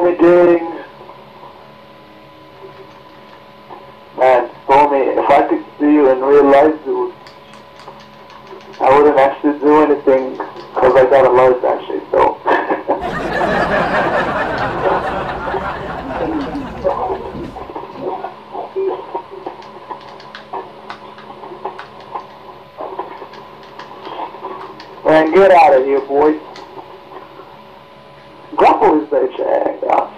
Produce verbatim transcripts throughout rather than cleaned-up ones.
Stormy Ding. Man, Stormy, if I could see you in real life, dude, I wouldn't actually do anything because I got a life actually, so. Man, get out of here, boy. Grapple is the check, yeah.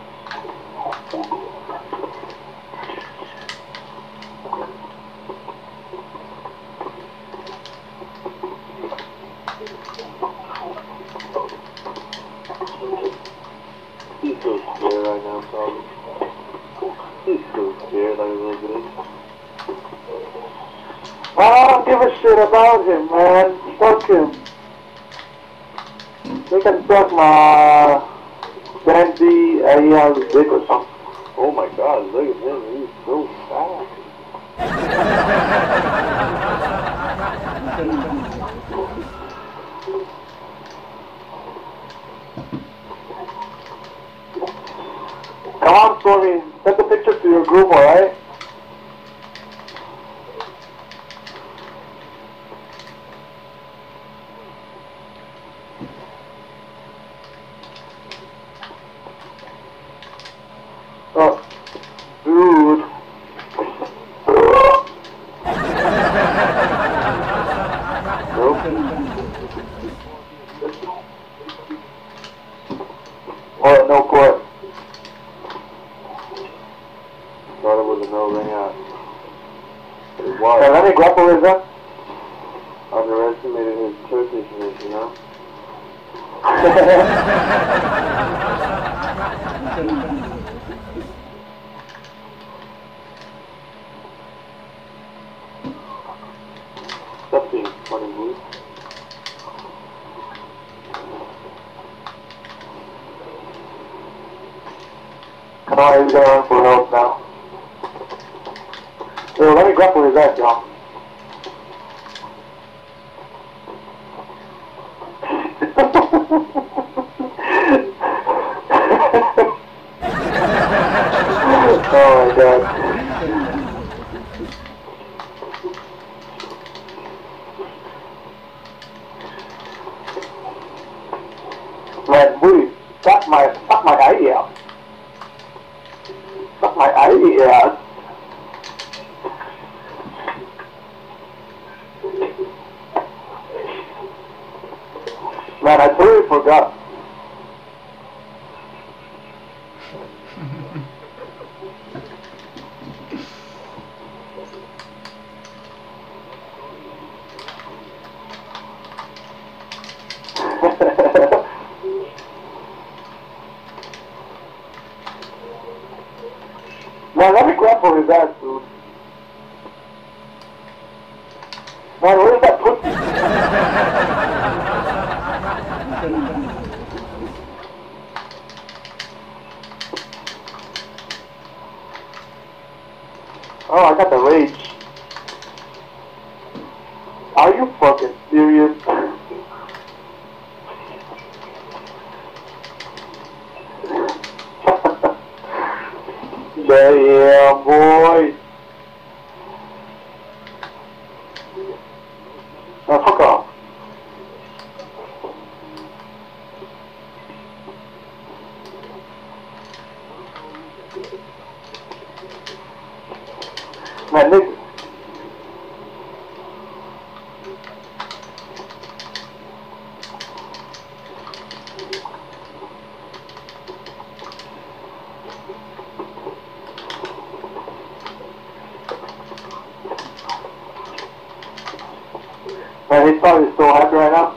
He's so scared right now, probably. He's so scared, like a little bit. I don't give a shit about him, man. Fuck him. They can suck my Sandy, uh, he has a dick or something. Oh my god, look at him, he's so fast. Come on, Stormy, send the picture to your group, alright? Oh, dude. Oh, no court. Thought it was a no ring out. It was. Hey, let me grapple his up. Underestimated his Turkishness, you know? Stop being funny, dude. Come on, he's gonna run for help now. Yo, let me grapple his ass, y'all. Oh my god. Man, booty, suck my, suck my eye out. Suck my eye out. Man, I totally forgot. Man, let me grapple his ass, dude. Man, where's that pussy? Oh, I got the rage. Are you fucking serious? Damn, boy. Now, fuck off. Man, nigga. Man, he's probably so happy right now.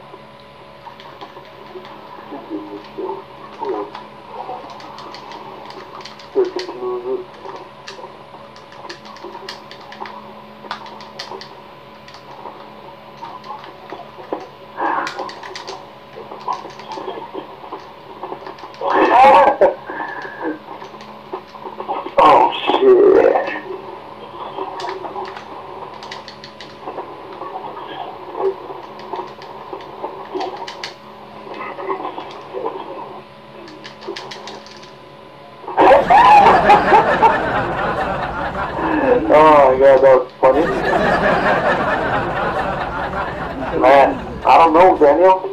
Oh shit. Daniel?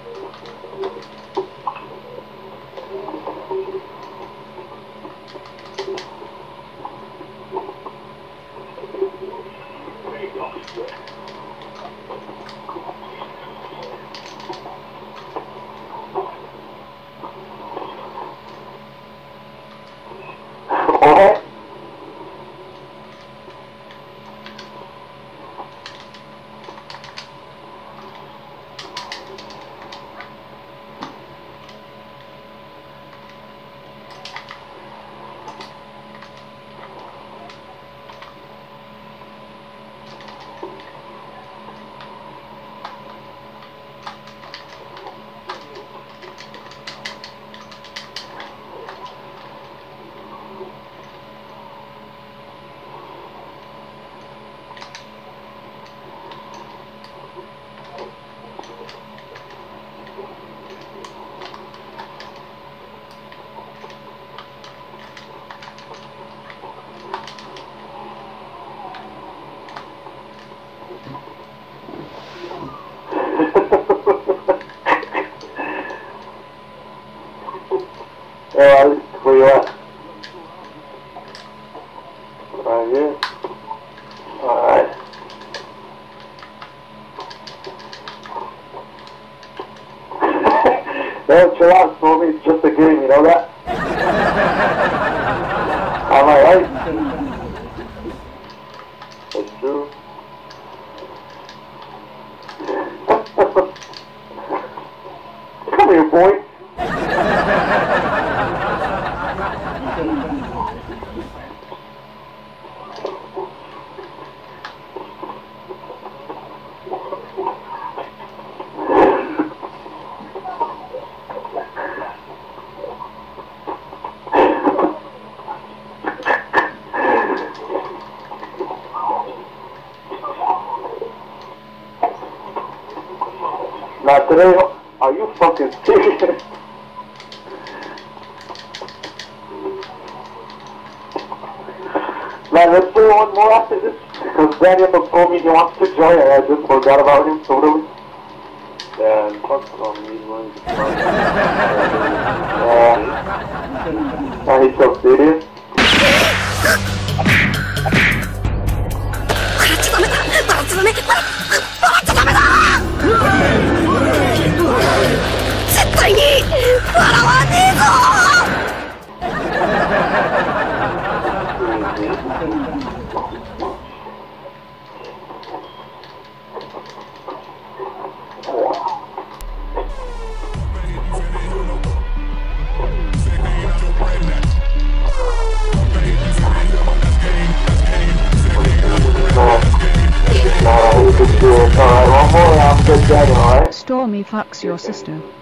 What? Yeah, Alex, where you at? Right here. Alright. No, chill out, Stormy. It's just a game, you know that? Am I right? That's true. Come here, boy. Not today. Are you fucking serious? Man, let's play one more after this. Because Daniel told me he wants to join and I just forgot about him totally. Yeah, and fuck on these ones. Yeah. And he's so serious. 絶対に笑わねえぞ。 Alright, one more and I'm good, Daniel, alright? Stormy fucks your sister.